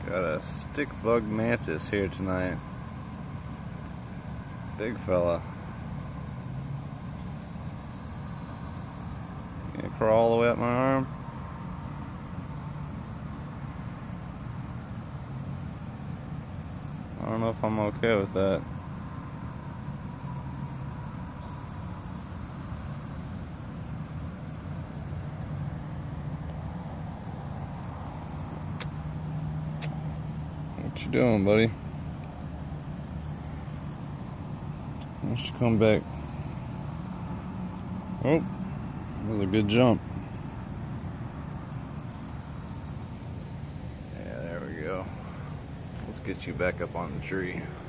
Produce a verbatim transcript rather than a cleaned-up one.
Got a stick bug mantis here tonight. Big fella. Gonna crawl all the way up my arm. I don't know if I'm okay with that. What you doing, buddy? Why don't you come back? Oh, that was a good jump. Yeah, there we go. Let's get you back up on the tree.